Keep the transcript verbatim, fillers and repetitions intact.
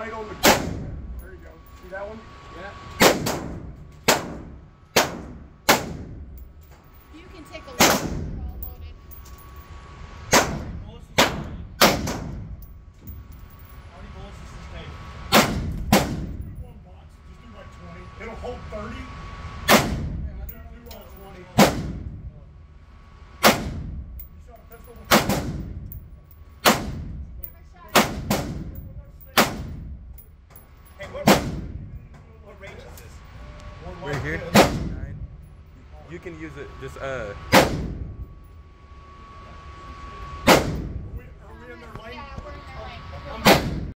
right on the. There you go. See that one? Yeah. You can take a look. They're all loaded. How many bullets does this take? One box. Just do like twenty. It'll hold thirty. Do, do all twenty. You shot a pistol before? Never shot it. Hey, what, what range is this? One Right like here. this. Nine. You can use it just uh